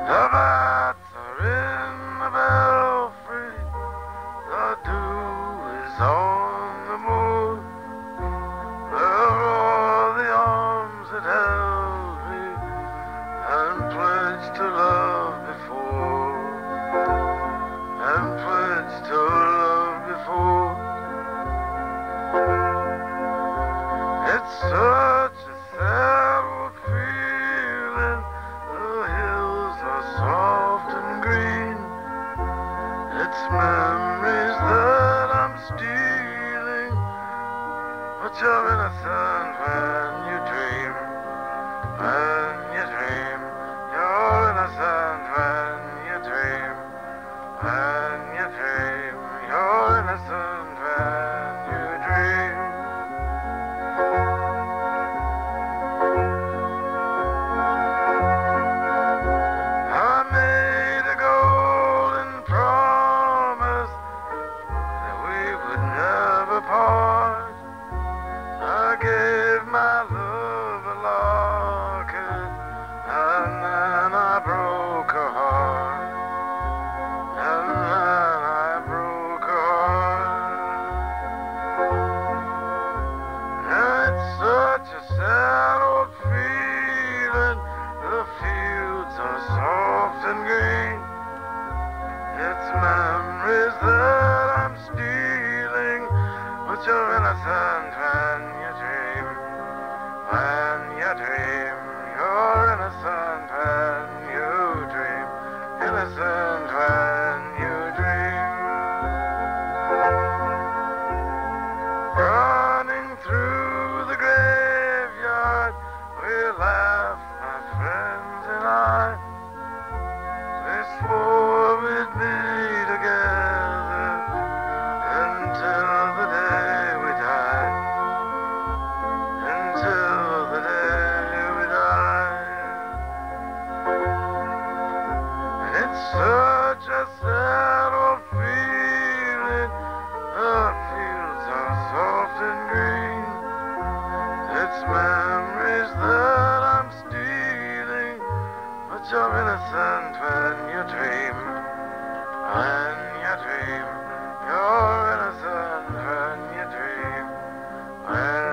The bats are in the belfry, the dew is on the moor. There are the arms that held me and pledged to love before, and pledged to love before. It's such a sad old feeling. The hills are soft and green. It's memories that I'm stealing, but you're innocent when you dream. When you dream, you're innocent when you dream. When you dream, you're innocent when you dream. I made a golden promise that we would never part. I gave my love a locket, and then I broke her heart. And then I broke her heart. And it's such a sad old feeling. The fields are soft and green. It's memories that I'm stealing, but you're innocent when you dream. When you dream, you're innocent when you dream. Innocent when you dream. Running through the graveyard, we laugh, my friends and I. We swore we'd be together until the day we die. Until the day we die. And it's such a sad old feeling. The fields are soft and green. It's memories that I'm stealing, but you're innocent when you dream. When you dream, you're innocent when you dream. When